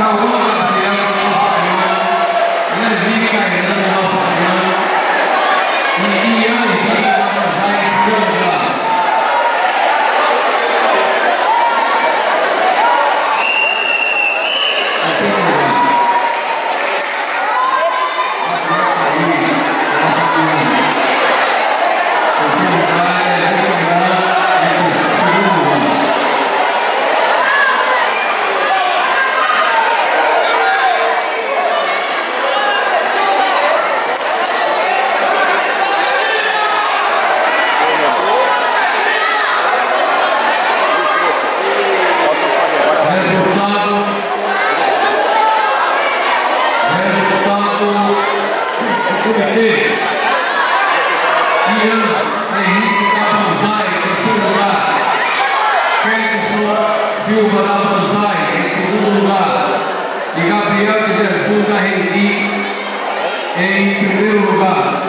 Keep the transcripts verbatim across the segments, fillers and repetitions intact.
Silva da Banzai, em segundo lugar, e Gabriel de Jesus da Rendi, em primeiro lugar.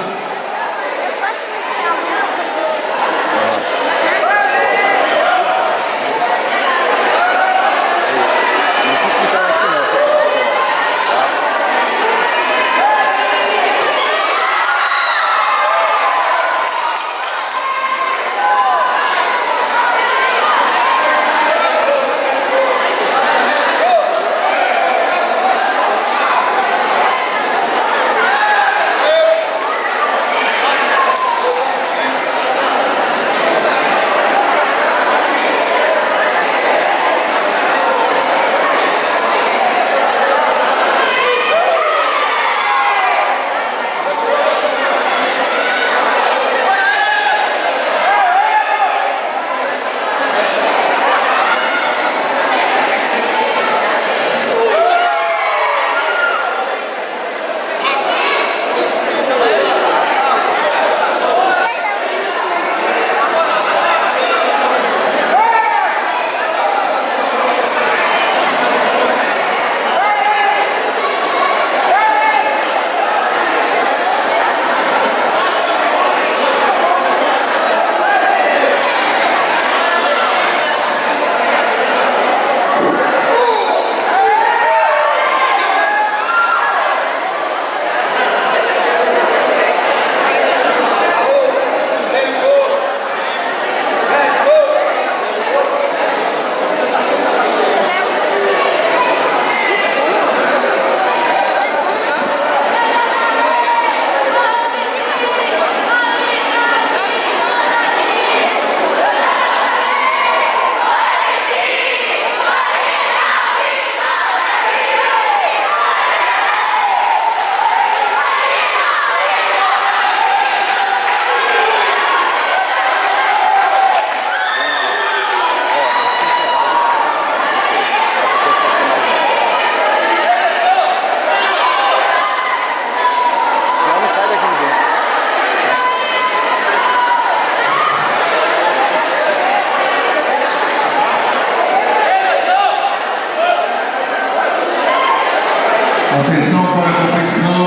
Atenção para a competição.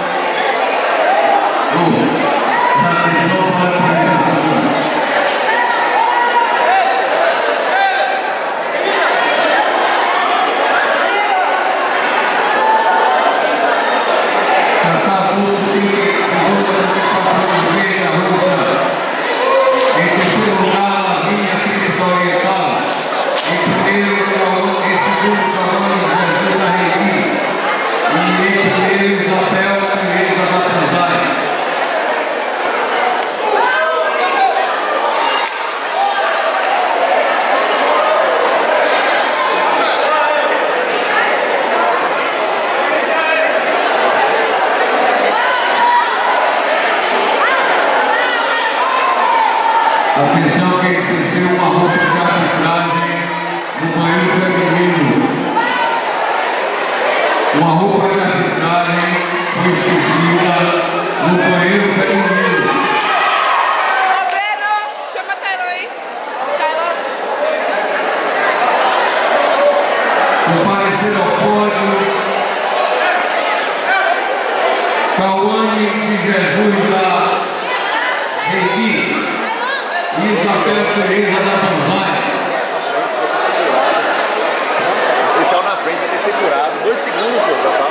Oh, atenção para a competição. Cataputo de da Rússia. Em terceiro lugar, Lavínia Pírica Oriental. Em primeiro, em segundo, Jesus da Rendi. E entre eles, Abel Tereza da Banzai. Atenção que esqueceu uma roupa de arbitragem no banheiro feminino. Uma roupa de arbitragem foi esquecida no banheiro feminino. Breno, chama Taylor aí. Taylor. Comparecer ao pódio, Cauane de Jesus da Rendi e Isabel Tereza da Banzai. O pessoal na frente vai ter segurado. Dois segundos, pô, pra